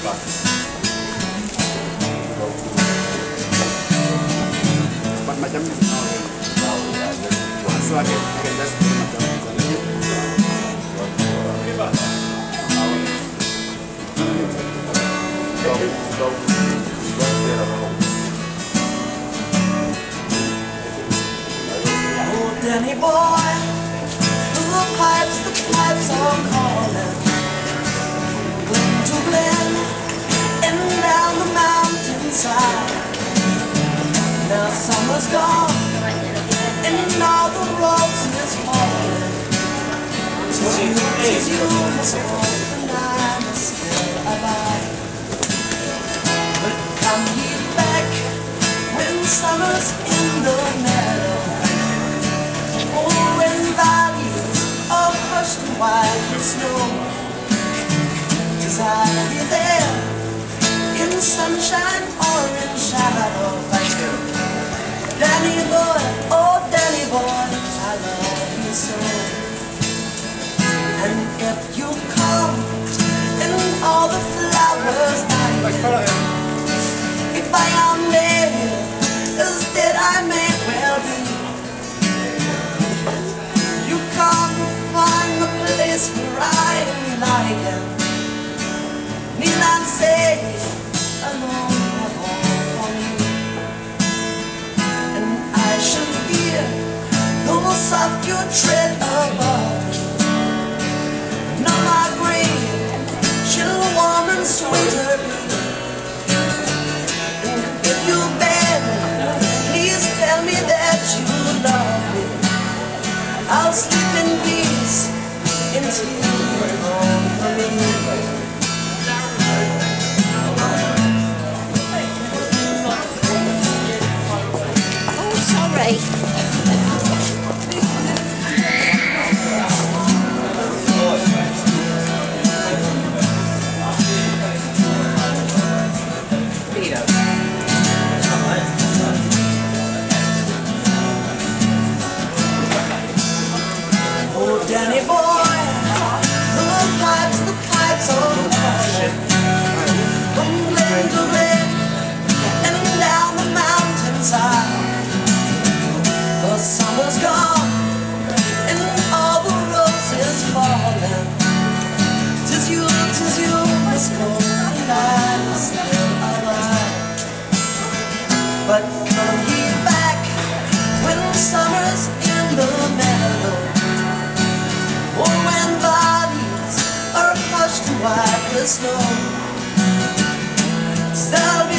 Macam so I can just macam oh Danny boy, the pipes are calling, going to blend and down the mountainside. Now summer's gone and all the roses falling. Tis you must walk the night is still alive. But come ye back when summer's in the meadow, oh, when valleys are hushed and white with snow. 'Cause I'll be there in sunshine or in shadow. Danny boy, oh Danny boy, I love you so. And if you come in all the flowers night, if I am there, as dead I may well be, you come find the place where I am lying, need not say alone. I shall hear though soft your tread above, and on my grave shall warm and sweeter be. And if you beg, please tell me that you love me. I'll sleep in peace until you're gone from me. Oh Danny boy, the pipes are calling, from glen to glen and down the mountainside. The summer's gone and all the roses falling. 'Tis you must go and I'm still alive. But come ye back when summer's in the meadow, or when valleys are hushed and white with snow. There'll be